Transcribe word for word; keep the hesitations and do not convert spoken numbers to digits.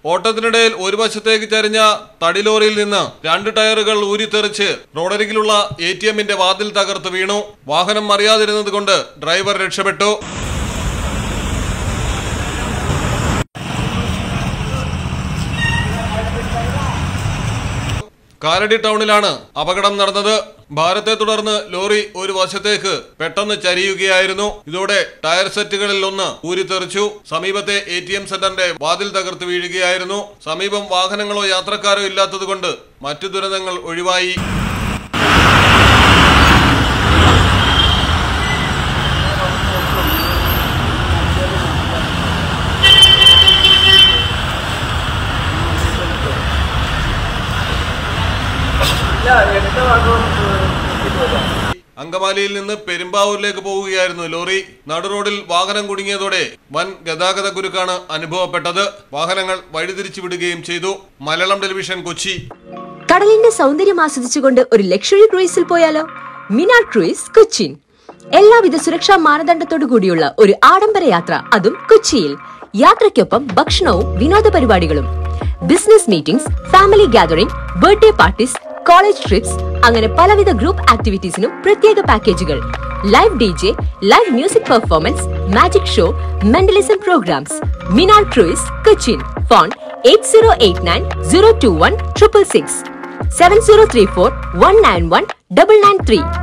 ഓട്ടത്തിനിടയിൽ ഒരു വശത്തേക്ക് ചരിഞ്ഞ തടിലോറിയിൽ നിന്ന് രണ്ട് ടയറുകൾ ഊരിത്തെറിച്ച് റോഡരികിലുള്ള എ ടി എമ്മിന്റെ വാതിൽ തകർത്ത് വീണു. വാഹനം മറിയാതിരുന്നത് കൊണ്ട് ഡ്രൈവർ രക്ഷപ്പെട്ടു. കാലടി ടൗണിലാണ് അപകടം നടന്നത്. ഭാരത്തെ തുടർന്ന് ലോറി ഒരു വശത്തേക്ക് പെട്ടെന്ന് ചരിയുകയായിരുന്നു. ഇതോടെ ടയർ സെറ്റുകളിൽ ഒന്ന് ഊരിത്തെറിച്ചു. സമീപത്തെ എ ടി എം സെന്ററിന്റെ വാതിൽ തകർത്ത് വീഴുകയായിരുന്നു. സമീപം വാഹനങ്ങളോ യാത്രക്കാരോ ഇല്ലാത്തതുകൊണ്ട് മറ്റു ദുരന്തങ്ങൾ ഒഴിവായി. അങ്കമാലിയിൽ നിന്ന് പെരുമ്പാവൂരിലേക്ക് പോവുകയായിരുന്നു ലോറി. നടുറോഡിൽ വാഹനം കുടുങ്ങിയതോടെ വൻ ഗതാഗത കുരുക്കാണ് അനുഭവപ്പെട്ടത്. വാഹനങ്ങൾ വഴിതിരിച്ചു വിടുകയും ചെയ്തു. മലയാളം ടെലിവിഷൻ, കൊച്ചി. കടലിന്റെ സൗന്ദര്യം ആസ്വദിച്ചുകൊണ്ട് ഒരു ലക്ഷറി ക്രൂയിസിൽ പോയാലോ? മിനാർ ക്രൂയിസ് കൊച്ചിൻ. എല്ലാവിധ സുരക്ഷാ മാനദണ്ഡത്തോടു കൂടിയുള്ള ഒരു ആഡംബര യാത്ര, അതും കൊച്ചിയിൽ. യാത്രയ്ക്കൊപ്പം ഭക്ഷണവും വിനോദ പരിപാടികളും, business meetings, family gathering, birthday parties, college trips, അങ്ങനെ പലവിധ ഗ്രൂപ്പ് ആക്ടിവിറ്റീസിനും പ്രത്യേക പാക്കേജുകൾ. Live D J, live music performance, magic show, mentalism programmes. Minar cruise Cochin. Phone eight zero eight nine zero two one triple six, seven zero three four one nine one double nine three.